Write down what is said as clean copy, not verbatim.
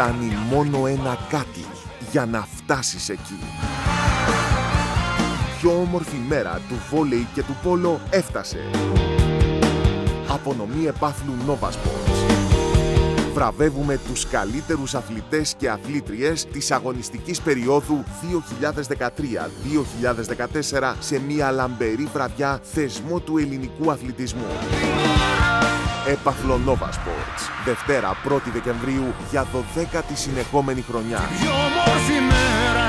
Φτάνει μόνο ένα κάτι για να φτάσεις εκεί. Πιο όμορφη μέρα του βόλεϊ και του πόλο έφτασε. Απονομή επάθλου Nova Sports. Βραβεύουμε τους καλύτερους αθλητές και αθλήτριες της αγωνιστικής περίοδου 2013-2014 σε μια λαμπερή βραδιά θεσμό του ελληνικού αθλητισμού. Έπαθλο Nova Sports. Δευτέρα 1η Δεκεμβρίου για 12η συνεχόμενη χρονιά.